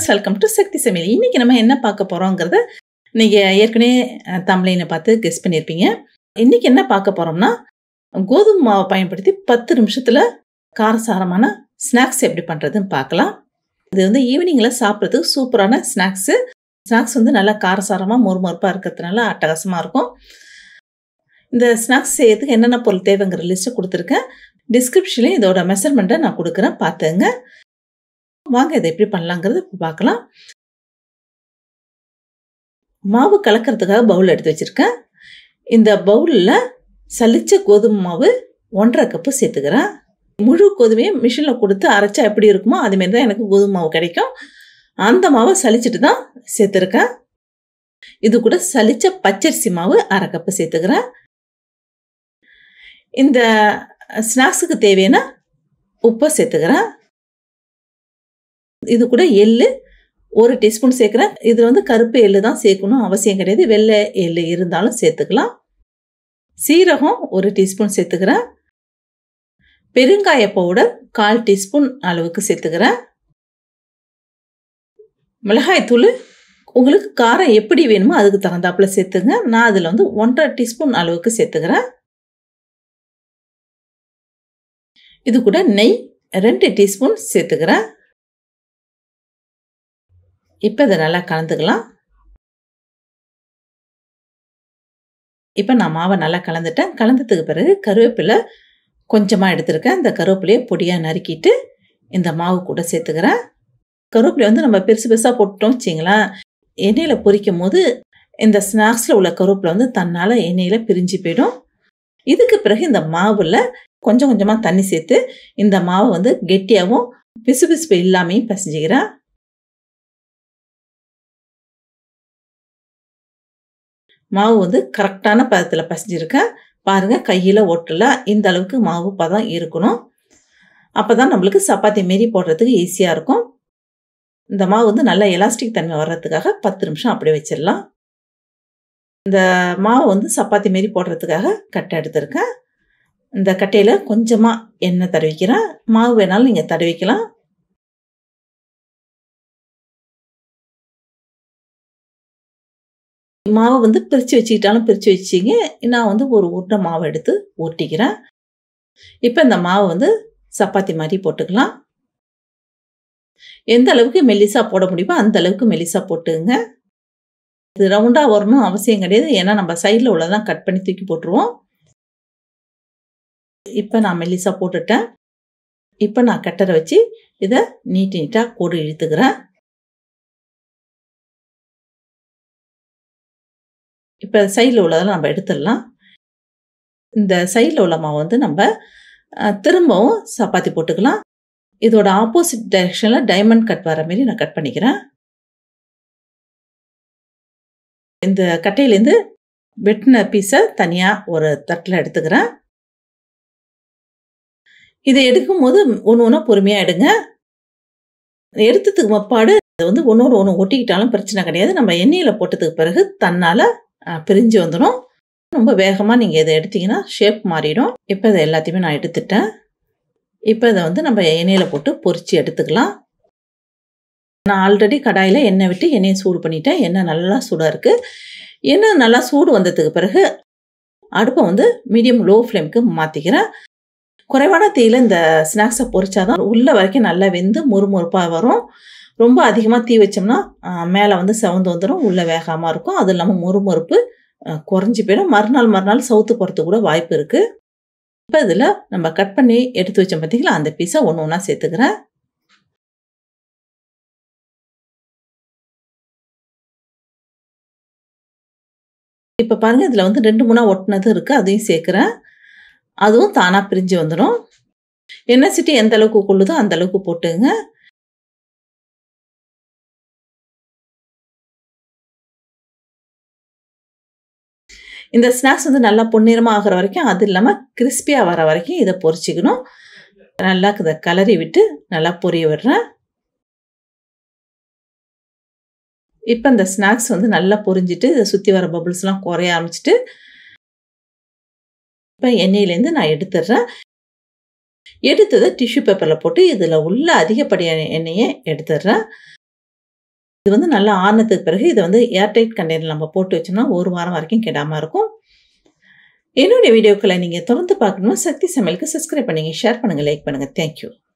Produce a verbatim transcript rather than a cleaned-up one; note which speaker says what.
Speaker 1: Welcome to சக்தி சமையல். இன்னைக்கு நம்ம என்ன பார்க்க போறோம்ங்கறத நீங்க ஏற்கனவே தம்ப்லைனை பார்த்து கெஸ் பண்ணிருப்பீங்க. இன்னைக்கு என்ன பார்க்க போறோம்னா கோதுமை மாவை பயன்படுத்தி பத்து நிமிஷத்துல காரசாரமான ஸ்நாக்ஸ் எப்படி பண்றதுன்னு பார்க்கலாம். இது வந்து ஈவினிங்ல சாப்பிட்றதுக்கு சூப்பரான ஸ்நாக்ஸ். ஸ்நாக்ஸ் வந்து நல்லா காரசாரமா மொறுமொறுப்பா இருக்கிறதுனால அட்டகாசமா இருக்கும். இந்த ஸ்நாக்ஸ் செய்யறதுக்கு என்னென்ன பொருள் தேவைங்கிற லிஸ்ட் கொடுத்துருக்கேன். டிஸ்கிரிப்ஷன்ல இதோட மெஷர்மெண்ட்டை நான் கொடுக்குறேன், பார்த்துங்க. வாங்க இதை எப்படி பண்ணலாங்கிறது பார்க்கலாம். மாவு கலக்கிறதுக்காக பவுல் எடுத்து வச்சிருக்கேன். இந்த பவுலில் சலிச்ச கோதுமை மாவு ஒன்றரை கப்பு சேர்த்துக்கிறேன். முழு கோதுமையை மிஷினில் கொடுத்து அரைச்சா எப்படி இருக்குமோ அதுமாரி தான் எனக்கு கோதுமை மாவு கிடைக்கும். அந்த மாவை சலிச்சிட்டு தான் சேர்த்துருக்கேன். இது கூட சலிச்ச பச்சரிசி மாவு அரை கப்பு சேர்த்துக்கிறேன். இந்த ஸ்நாக்ஸுக்கு தேவையான உப்பை சேர்த்துக்கிறேன். இது கூட எள்ளு ஒரு டீஸ்பூன் சேர்க்குறேன். இதில் வந்து கருப்பு எள்ளு தான் சேர்க்கணும் அவசியம் கிடையாது, வெள்ளை எள்ளு இருந்தாலும் சேர்த்துக்கலாம். சீரகம் ஒரு டீஸ்பூன் சேர்த்துக்கிறேன். பெருங்காய பவுடர் கால் டீஸ்பூன் அளவுக்கு சேர்த்துக்கிறேன். மிளகாய் தூள் உங்களுக்கு காரம் எப்படி வேணுமோ அதுக்கு தகுந்தாப்புல சேர்த்துங்க. நான் அதில் வந்து ஒன்றரை டீஸ்பூன் அளவுக்கு சேர்த்துக்கிறேன். இது கூட நெய் ரெண்டு டீஸ்பூன் சேர்த்துக்கிறேன். இப்போ இதை நல்லா கலந்துக்கலாம். இப்போ நான் மாவை நல்லா கலந்துட்டேன். கலந்ததுக்கு பிறகு கருவேப்பிலை கொஞ்சமாக எடுத்துருக்கேன். இந்த கருவேப்பிலையை பொடியாக நறுக்கிட்டு இந்த மாவு கூட சேர்த்துக்கிறேன். கருவேப்பிலை வந்து நம்ம பெருசு பெருசாக போட்டோம் வச்சிங்களேன், எண்ணெயில் பொரிக்கும் போது இந்த ஸ்நாக்ஸில் உள்ள கருவேப்பிலை வந்து தன்னால் எண்ணெயில் பிரிஞ்சு போயிடும். இதுக்கு பிறகு இந்த மாவில் கொஞ்சம் கொஞ்சமாக தண்ணி சேர்த்து இந்த மாவை வந்து கெட்டியாகவும் பிசு பிசுப்பு இல்லாமையும் பிசைஞ்சிக்கிறேன். மாவு வந்து கரெக்டான பதத்தில் பிசைஞ்சிருக்கேன். பாருங்கள், கையில் ஒட்டல, இந்த அளவுக்கு மாவு பதம் இருக்கணும். அப்போ தான் நம்மளுக்கு சப்பாத்தி மாரி போடுறதுக்கு ஈஸியாக இருக்கும். இந்த மாவு வந்து நல்லா எலாஸ்டிக் தன்மை வர்றதுக்காக பத்து நிமிஷம் அப்படியே வச்சிடலாம். இந்த மாவு வந்து சப்பாத்தி மாரி போடுறதுக்காக கட்டை எடுத்துருக்கேன். இந்த கட்டையில் கொஞ்சமாக எண்ணெய் தடவிக்கிறேன். மாவு வேணாலும் நீங்கள் தடவிக்கலாம். மாவை வந்து பிரித்து வச்சுக்கிட்டாலும் பிரித்து வச்சிங்க. நான் வந்து ஒரு உருண்டை மாவை எடுத்து ஊட்டிக்கிறேன். இப்போ இந்த மாவை வந்து சப்பாத்தி மாதிரி போட்டுக்கலாம். எந்த அளவுக்கு மெல்லிசா போட முடியுமோ அந்த அளவுக்கு மெல்லிசா போட்டுங்க. இது ரவுண்டாக வரணும் அவசியம் கிடையாது, ஏன்னா நம்ம சைடில் உள்ளதான் கட் பண்ணி தூக்கி போட்டுருவோம். இப்போ நான் மெல்லிசா போட்டுட்டேன். இப்போ நான் கட்டரை வச்சு இதை நீட்டு நீட்டாக கோடு இழுத்துக்கிறேன். இப்போ சைடில் உள்ளதெல்லாம் நம்ம எடுத்துடலாம். இந்த சைடில் உள்ள மாவை வந்து நம்ம திரும்பவும் சப்பாத்தி போட்டுக்கலாம். இதோட ஆப்போசிட் டைரெக்ஷனில் டைமண்ட் கட் வர மாரி நான் கட் பண்ணிக்கிறேன். இந்த கட்டையிலேருந்து வெட்டின பீஸை தனியாக ஒரு தட்டில் எடுத்துக்கிறேன். இதை எடுக்கும் போது ஒன்று ஒன்றா பொறுமையாக எடுங்க. எடுத்ததுக்கு மப்பாடு அது வந்து ஒன்றோடு ஒன்று ஒட்டிக்கிட்டாலும் பிரச்சனை கிடையாது. நம்ம எண்ணெயில் போட்டதுக்கு பிறகு தன்னால் பிரிஞ்சு வந்துடும். ரொம்ப வேகமாக நீங்கள் இதை எடுத்தீங்கன்னா ஷேப் மாறிடும். இப்போ இதை எல்லாத்தையுமே நான் எடுத்துட்டேன். இப்போ இதை வந்து நம்ம எண்ணெயில் போட்டு பொரிச்சு எடுத்துக்கலாம். நான் ஆல்ரெடி கடாயில் எண்ணெய் விட்டு எண்ணெயை சூடு பண்ணிட்டேன். எண்ணெய் நல்லா சூடாக இருக்குது. எண்ணெய் நல்லா சூடு வந்ததுக்கு பிறகு அடுப்பை வந்து மீடியம் லோ ஃப்ளேமுக்கு மாற்றிக்கிறேன். குறைவான தீயில் இந்த ஸ்நாக்ஸை பொரிச்சாதான் உள்ள வரைக்கும் நல்லா வெந்து முறுமுறுப்பாக வரும். ரொம்ப அதிகமாக தீ வச்சோம்னா மேலே வந்து செவந்து வந்துடும், உள்ளே வேகாமல் இருக்கும். அது இல்லாமல் முறுமுறுப்பு குறைஞ்சி போயிடும். மறுநாள் மறுநாள் சவுத்து போகிறதுக்கு கூட வாய்ப்பு இருக்குது. இப்போ இதில் நம்ம கட் பண்ணி எடுத்து வச்சோம் பார்த்தீங்களா, அந்த பீஸை ஒன்று ஒன்றா சேர்த்துக்கிறேன். இப்போ பாருங்கள், இதில் வந்து ரெண்டு மூணா ஒட்டினது இருக்குது, அதையும் சேர்க்குறேன். அதுவும் தானாக பிரிஞ்சு வந்துடும். எண்ணெய் சட்டி எந்த அளவுக்கு கொள்ளுதோ அந்த அளவுக்கு போட்டுங்க. இந்த ஸ்நாக்ஸ் வந்து நல்லா பொன்னிறமாக ஆகிற வரைக்கும், அது இல்லாமல் கிறிஸ்பியாக வர வரைக்கும் இதை பொரிச்சிக்கணும். நல்லா இதை கலரி விட்டு நல்லா பொரிய விடுறேன். இப்போ இந்த ஸ்நாக்ஸ் வந்து நல்லா பொரிஞ்சிட்டு இதை சுற்றி வர பபிள்ஸ்லாம் குறைய ஆரம்பிச்சிட்டு இப்போ எண்ணெயிலேருந்து நான் எடுத்துடுறேன். எடுத்ததை டிஷ்யூ பேப்பரில் போட்டு இதில் உள்ள அதிகப்படியான எண்ணெயை எடுத்துடுறேன். இது வந்து நல்லா ஆறுனதுக்கு பிறகு இதை வந்து ஏர்டைட் கண்டெய்னர் நம்ம போட்டு வச்சோம்னா ஒரு வாரம் வரைக்கும் கெடாமல் இருக்கும். என்னுடைய வீடியோக்களை நீங்கள் தொடர்ந்து பார்க்கணுமா சக்தி சமையலுக்கு சப்ஸ்கிரைப் பண்ணுங்கள், ஷேர் பண்ணுங்கள், லைக் பண்ணுங்கள். தேங்க்யூ.